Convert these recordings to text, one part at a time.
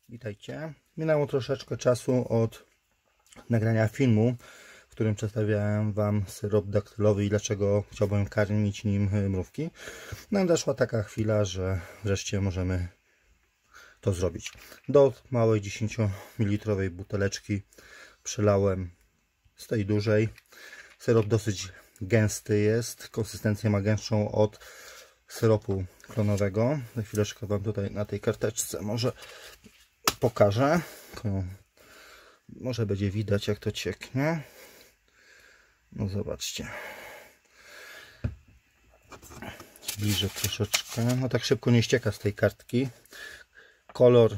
Witajcie. Minęło troszeczkę czasu od nagrania filmu, w którym przedstawiałem Wam syrop daktylowy i dlaczego chciałbym karmić nim mrówki. Nadeszła taka chwila, że wreszcie możemy to zrobić. Do małej 10 ml buteleczki przylałem z tej dużej. Syrop dosyć gęsty jest. Konsystencję ma gęstszą od syropu klonowego. Za chwileczkę Wam tutaj na tej karteczce może pokażę. Może będzie widać, jak to cieknie. No zobaczcie. Bliżej troszeczkę. No tak szybko nie ścieka z tej kartki. Kolor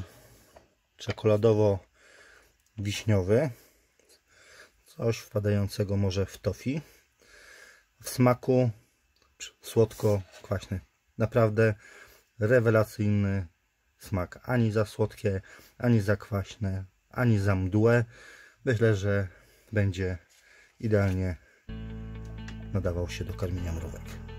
czekoladowo-wiśniowy. Coś wpadającego może w tofi. W smaku słodko-kwaśny. Naprawdę rewelacyjny smak. Ani za słodkie, ani za kwaśne, ani za mdłe. Myślę, że będzie idealnie nadawał się do karmienia mrówek.